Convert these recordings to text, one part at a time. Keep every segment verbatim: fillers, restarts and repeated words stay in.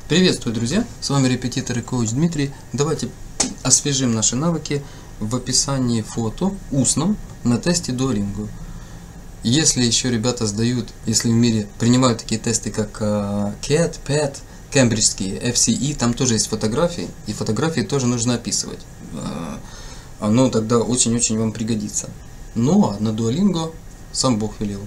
Приветствую, друзья! С вами репетитор и коуч Дмитрий. Давайте освежим наши навыки в описании фото устном на тесте Duolingo. Если еще ребята сдают, если в мире принимают такие тесты, как кэт, пэт, кембриджские, эф си и, там тоже есть фотографии, и фотографии тоже нужно описывать. Оно тогда очень-очень вам пригодится. Но на Duolingo сам Бог велел.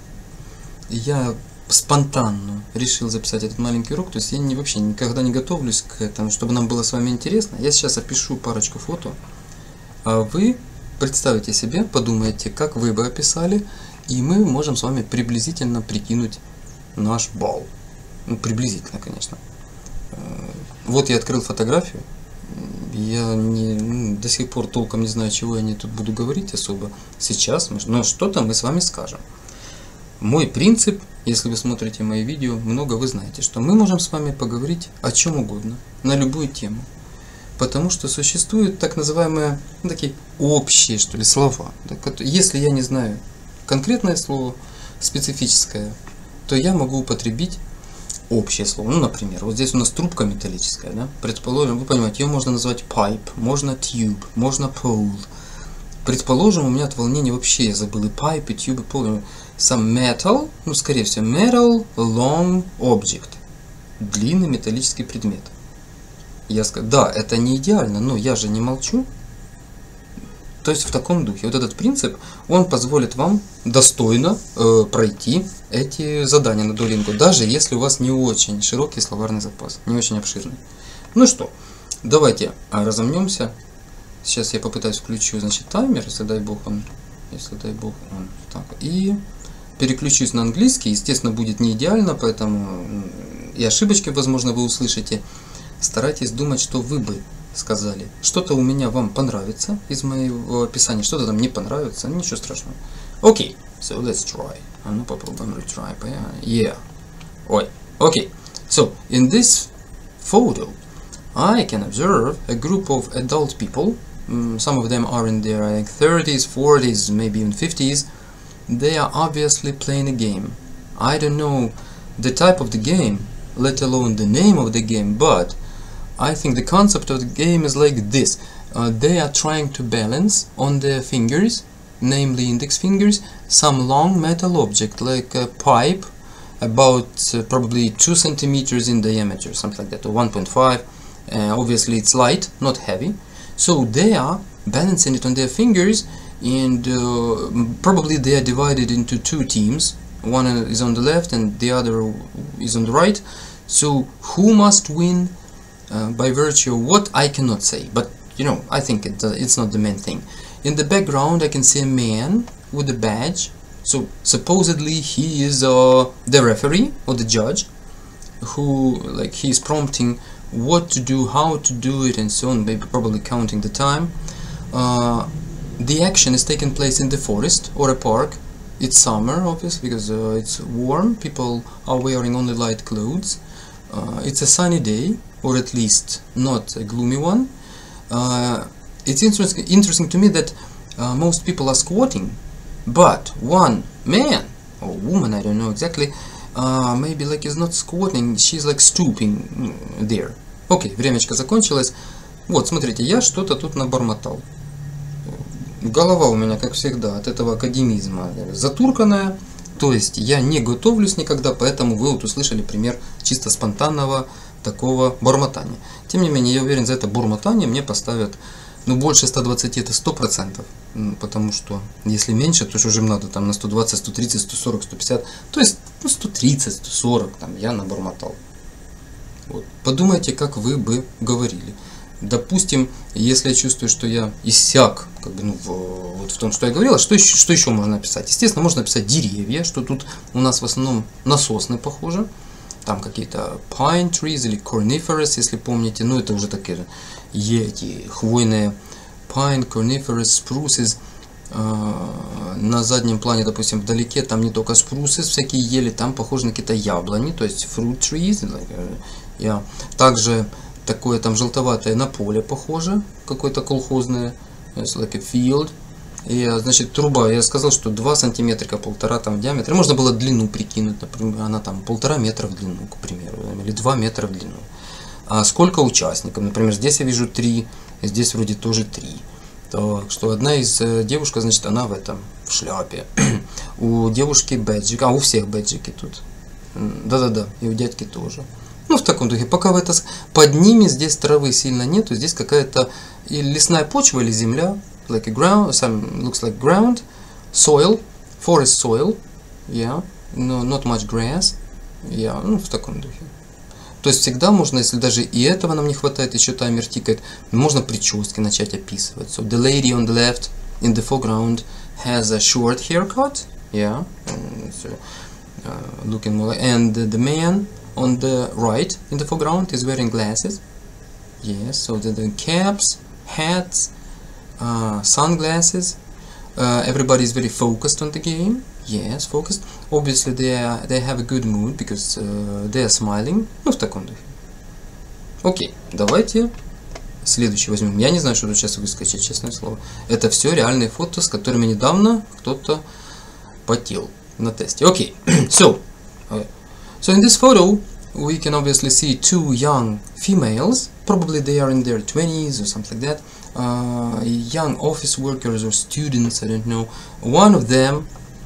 Я спонтанно решил записать этот маленький урок, то есть я не, вообще никогда не готовлюсь к этому, чтобы нам было с вами интересно. Я сейчас опишу парочку фото, а вы представите себе, подумайте, как вы бы описали, и мы можем с вами приблизительно прикинуть наш балл. Ну, приблизительно, конечно. Вот я открыл фотографию, я не, ну, до сих пор толком не знаю, чего я не тут буду говорить особо сейчас, но что-то мы с вами скажем. Мой принцип, если вы смотрите мои видео, много вы знаете, что мы можем с вами поговорить о чем угодно, на любую тему. Потому что существуют так называемые, ну, такие общие, что ли, слова. Если я не знаю конкретное слово, специфическое, то я могу употребить общее слово. Ну, например, вот здесь у нас трубка металлическая, да? Предположим, вы понимаете, ее можно назвать pipe, можно tube, можно pole. Предположим, у меня от волнения вообще я забыл и pipe, и tube, и pole. Some metal, ну, скорее всего, metal long object. Длинный металлический предмет. Я скажу, да, это не идеально, но я же не молчу. То есть в таком духе. Вот этот принцип, он позволит вам достойно э, пройти эти задания на Duolingo, даже если у вас не очень широкий словарный запас, не очень обширный. Ну что, давайте разомнемся. Сейчас я попытаюсь включу, значит, таймер, если дай бог он, если дай бог он, так, и переключусь на английский. Естественно, будет не идеально, поэтому и ошибочки, возможно, вы услышите. Старайтесь думать, что вы бы сказали. Что-то у меня вам понравится из моего описания, что-то там не понравится, ничего страшного. Окей, okay, so let's try. А ну попробуем retry. Yeah. Ой, окей. Okay. So, in this photo, I can observe a group of adult people. Some of them are in their like, thirties, forties, maybe even fifties. They are obviously playing a game. I don't know the type of the game, let alone the name of the game, but I think the concept of the game is like this. Uh, they are trying to balance on their fingers, namely index fingers, some long metal object like a pipe, about uh, probably two centimeters in diameter, something like that, or one point five. Uh, obviously it's light, not heavy. So they are balancing it on their fingers, and uh, probably they are divided into two teams. One is on the left and the other is on the right. So who must win uh, by virtue of what, I cannot say, but you know, I think it, uh, it's not the main thing. In the background I can see a man with a badge. So supposedly he is uh, the referee or the judge, who like he is prompting what to do, how to do it, and so on, maybe probably counting the time. Uh, the action is taking place in the forest or a park. It's summer, obviously, because uh, it's warm. People are wearing only light clothes. Uh, it's a sunny day, or at least not a gloomy one. Uh, it's interesting, interesting to me that uh, most people are squatting, but one man or woman, I don't know exactly, Uh, maybe like is not squatting, she's like stooping there. Окей, okay, времечко закончилось. Вот, смотрите, я что-то тут набормотал. Голова у меня, как всегда, от этого академизма затурканная. То есть я не готовлюсь никогда, поэтому вы вот услышали пример чисто спонтанного такого бормотания. Тем не менее, я уверен, за это бормотание мне поставят, ну, больше ста двадцати, это сто процентов. Потому что если меньше, то уже надо там на сто двадцать, сто тридцать, сто сорок, сто пятьдесят. То есть ну, сто тридцать, сто сорок там я набормотал. Вот. Подумайте, как вы бы говорили. Допустим, если я чувствую, что я иссяк как бы, ну, в, вот в том, что я говорил, что еще, что еще можно написать? Естественно, можно написать деревья, что тут у нас в основном насосные, похоже. Там какие-то pine trees или coniferous, если помните. Ну, это уже такие эти хвойные pine, coniferous, spruces. Uh, на заднем плане, допустим, вдалеке, там не только spruces, всякие ели, там похоже на какие-то яблони, то есть fruit trees. Like, uh, yeah. Также такое там желтоватое на поле похоже, какое-то колхозное, it's like a field. И, значит, труба, я сказал, что два сантиметра, полтора там в диаметре. Можно было длину прикинуть, например, она там полтора метра в длину, к примеру, или два метра в длину. А сколько участников? Например, здесь я вижу три, здесь вроде тоже три. Так что одна из девушек, значит, она в этом, в шляпе. У девушки бэджик, а у всех бэджики тут. Да-да-да, и у дядьки тоже. Ну, в таком духе. Пока в это... Под ними здесь травы сильно нету, здесь какая-то лесная почва или земля. Like a ground, some looks like ground. Soil, forest soil. Yeah, no, not much grass. Yeah, ну, в таком духе. То есть всегда можно, если даже и этого нам не хватает, еще таймер тикает, можно прически начать описывать. So the lady on the left in the foreground has a short haircut. Yeah, so, uh, looking more like, and the man on the right in the foreground is wearing glasses. Yes, so the, the caps, hats, uh, sunglasses. Uh, everybody is very focused on the game. Yes, focused. Obviously, they are, they have a good mood because uh, they are smiling. Ну, в таком духе. Окей, давайте следующий возьмем. Я не знаю, что тут сейчас выскочит, честное слово. Это все реальные фото, с которыми недавно кто-то потел на тесте. Окей, so, so in this photo, we can obviously see two young females. Probably they are in their twenties or something like that. Uh, young office workers or students, I don't know. One of them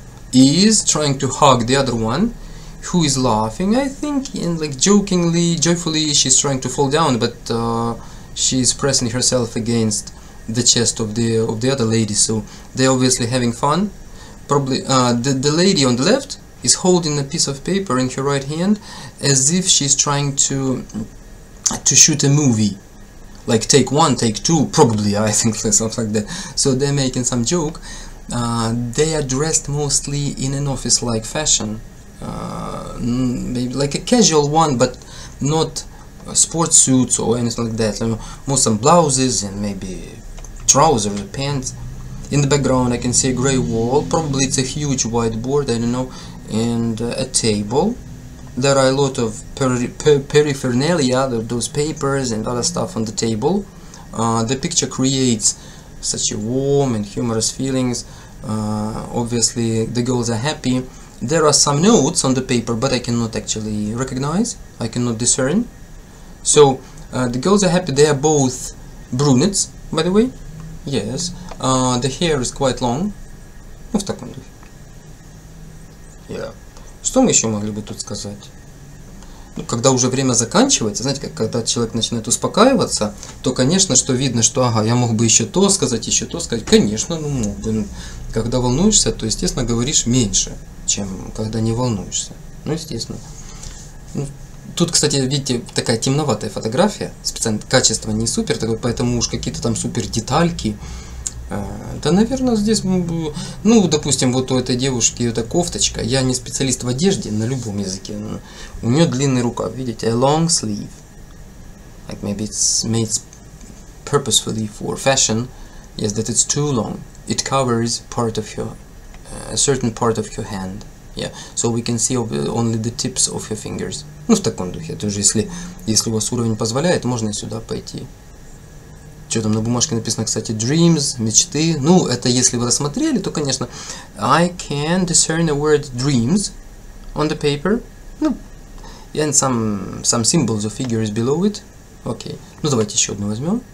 is trying to hug the other one, who is laughing, I think, and like jokingly, joyfully, she's trying to fall down, but uh, she's pressing herself against the chest of the of the other lady. So they're obviously having fun. Probably uh, the the lady on the left is holding a piece of paper in her right hand, as if she's trying to to shoot a movie. Like take one, take two, probably, I think, something like that. So they're making some joke. Uh, they are dressed mostly in an office-like fashion, uh, maybe like a casual one, but not uh, sports suits or anything like that. You know, more some blouses and maybe trousers or pants. In the background I can see a grey wall, probably it's a huge whiteboard, I don't know, and uh, a table. There are a lot of peri per paraphernalia, those papers and other stuff on the table. Uh, the picture creates such a warm and humorous feelings. Uh, obviously the girls are happy. There are some notes on the paper, but I cannot actually recognize, I cannot discern. So uh, the girls are happy. They are both brunettes, by the way. Yes, uh, the hair is quite long. Ну, в таком духе. Yeah. Что мы еще могли бы тут сказать? Ну, когда уже время заканчивается, знаете, как когда человек начинает успокаиваться, то, конечно, что видно, что, ага, я мог бы еще то сказать, еще то сказать. Конечно, ну, мог бы. Когда волнуешься, то, естественно, говоришь меньше, чем когда не волнуешься. Ну, естественно. Ну, тут, кстати, видите, такая темноватая фотография, специально качество не супер, такое, поэтому уж какие-то там супер детальки. Да, наверное, здесь, ну, допустим, вот у этой девушки эта кофточка, я не специалист в одежде, на любом языке, но у нее длинный рукав, видите, a long sleeve, like maybe it's made purposefully for fashion, yes, that it's too long, it covers part of your, uh, a certain part of your hand, yeah, so we can see only the tips of your fingers, ну, в таком духе, тоже если, если у вас уровень позволяет, можно и сюда пойти. Что там на бумажке написано, кстати, dreams, мечты. Ну, это если вы рассмотрели, то, конечно, I can discern the word dreams on the paper. Ну, and some, some symbols or figures below it. Окей. Ну, давайте еще одну возьмем.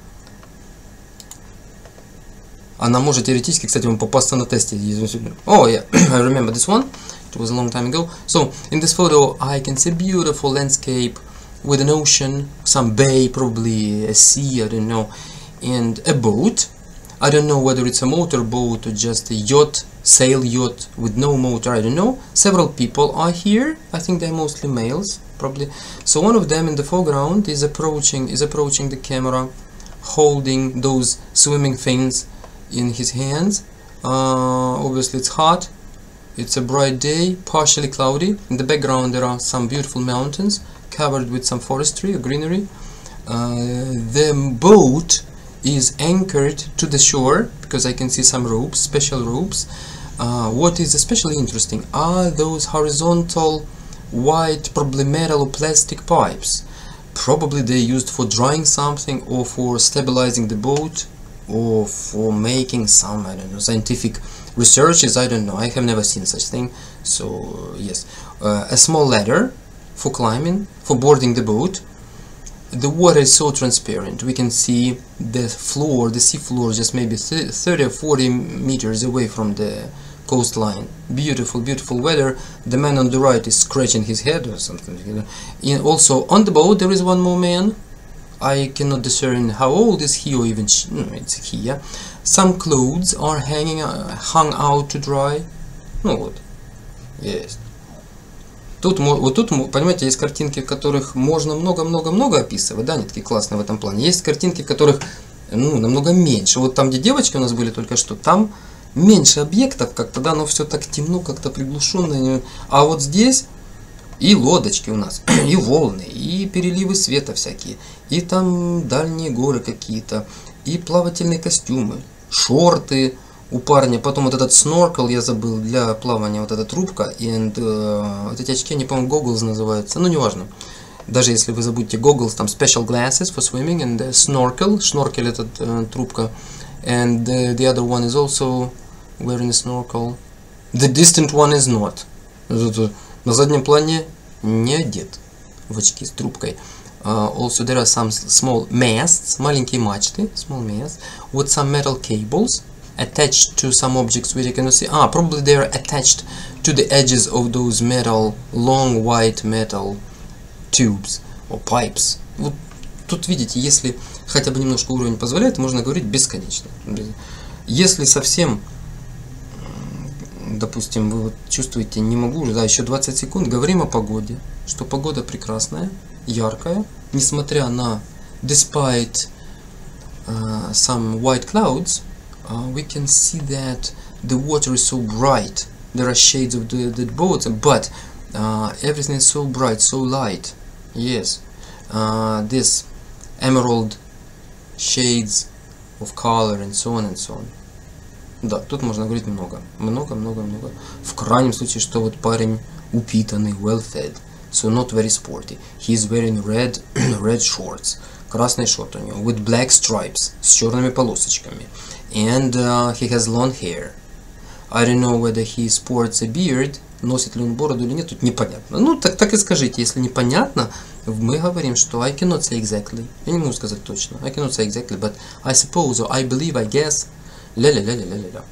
Она может теоретически, кстати, вам попасться на тесте. Oh, yeah, I remember this one. It was a long time ago. So, in this photo, I can see beautiful landscape with an ocean, some bay, probably a sea, I don't know, and a boat. I don't know whether it's a motor boat or just a yacht, sail yacht with no motor, I don't know. Several people are here. I think they're mostly males, probably. So one of them in the foreground is approaching is approaching the camera, holding those swimming things in his hands. Uh, obviously it's hot. It's a bright day, partially cloudy. In the background there are some beautiful mountains covered with some forestry or greenery. Uh, the boat is anchored to the shore because I can see some ropes, special ropes. Uh, what is especially interesting are those horizontal white, probably metal or plastic pipes. Probably they're used for drying something or for stabilizing the boat or for making some, I don't know, scientific researches. I don't know, I have never seen such thing. So yes, uh, a small ladder for climbing, for boarding the boat. the water is so transparent. We can see the floor, the sea floor, just maybe thirty or forty meters away from the coastline. Beautiful, beautiful weather. The man on the right is scratching his head or something. You know. And also on the boat there is one more man. I cannot discern how old is he or even she. No, it's he. Yeah. Some clothes are hanging, uh, hung out to dry. Ну вот, есть. Тут, вот тут, понимаете, есть картинки, в которых можно много-много-много описывать, да, они такие классные в этом плане. Есть картинки, в которых, ну, намного меньше. Вот там, где девочки у нас были только что, там меньше объектов, как-то, да, но все так темно, как-то приглушенно. А вот здесь и лодочки у нас, и волны, и переливы света всякие, и там дальние горы какие-то, и плавательные костюмы, шорты у парня, потом вот этот сноркел я забыл для плавания, вот эта трубка, и uh, вот эти очки, они, по-моему, goggles называются, ну, неважно. Даже если вы забудете goggles, там special glasses for swimming, and the snorkel, шноркель этот uh, трубка, and the, the other one is also wearing a snorkel. The distant one is not. На заднем плане не одет в очки с трубкой. Uh, also there are some small masts, маленькие мачты, small masts, with some metal cables attached to some objects which you cannot see. Ah, probably they are attached to the edges of those metal, long white metal tubes or pipes. Вот тут видите, если хотя бы немножко уровень позволяет, можно говорить бесконечно. Если совсем, допустим, вы вот чувствуете, не могу уже, да, еще двадцать секунд, говорим о погоде, что погода прекрасная, яркая, несмотря на despite uh, some white clouds. Uh, we can see that the water is so bright. There are shades of the, the boats, but uh, everything is so bright, so light. Yes, uh, this emerald shades of color and so on and so on. Да, тут можно говорить много, много, много, много. В крайнем случае, что вот парень упитанный, well fed, so not very sporty. He is wearing red, red shorts. Красный шорт у него, with black stripes, с черными полосочками. And uh, he has long hair. I don't know whether he sports a beard. Носит ли он бороду или нет, тут непонятно. Ну, так, так и скажите, если непонятно, мы говорим, что I cannot say exactly. Я не могу сказать точно. I cannot say exactly, but I suppose, or I believe, I guess. Ля-ля-ля-ля-ля-ля.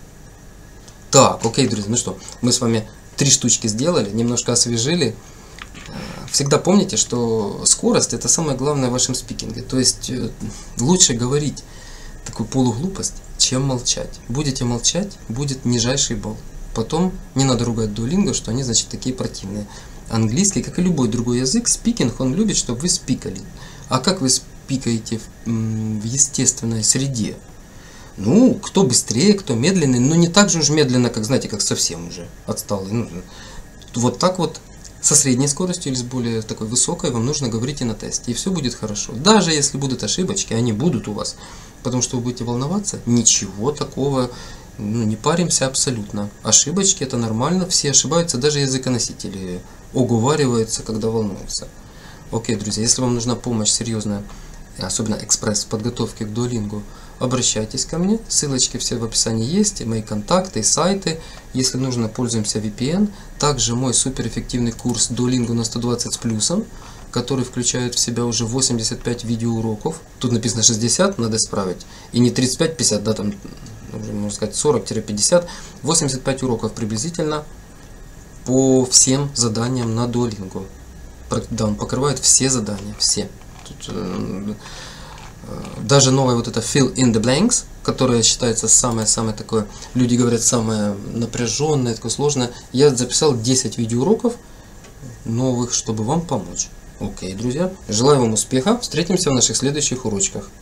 Так, окей, друзья, ну что, мы с вами три штучки сделали, немножко освежили. Всегда помните, что скорость — это самое главное в вашем спикинге. То есть лучше говорить такую полуглупость, чем молчать. Будете молчать, будет нижайший балл. Потом не надо ругать Duolingo, что они, значит, такие противные. Английский, как и любой другой язык, спикинг, он любит, чтобы вы спикали. А как вы спикаете в, в естественной среде? Ну, кто быстрее, кто медленный, но не так же уж медленно, как, знаете, как совсем уже отсталый. Ну, вот так вот со средней скоростью или с более такой высокой вам нужно говорить и на тесте, и все будет хорошо. Даже если будут ошибочки, они будут у вас, потому что вы будете волноваться, ничего такого, ну, не паримся абсолютно. Ошибочки — это нормально, все ошибаются, даже языконосители оговариваются, когда волнуются. Окей, друзья, если вам нужна помощь серьезная, особенно экспресс в подготовке к Duolingo, обращайтесь ко мне, ссылочки все в описании есть, и мои контакты, и сайты. Если нужно, пользуемся ви пи эн. Также мой суперэффективный курс Duolingo на сто двадцать с плюсом, который включает в себя уже восемьдесят пять видеоуроков. Тут написано шестьдесят, надо исправить. И не тридцать пять пятьдесят, да, там, уже можно сказать, сорок пятьдесят. восемьдесят пять уроков приблизительно по всем заданиям на Duolingo. Да, он покрывает все задания, все. Тут, даже новая вот эта fill in the blanks, которая считается самое-самое такое, люди говорят, самое напряженное, такое сложное. Я записал десять видеоуроков новых, чтобы вам помочь. Окей, друзья, желаю вам успеха, встретимся в наших следующих урочках.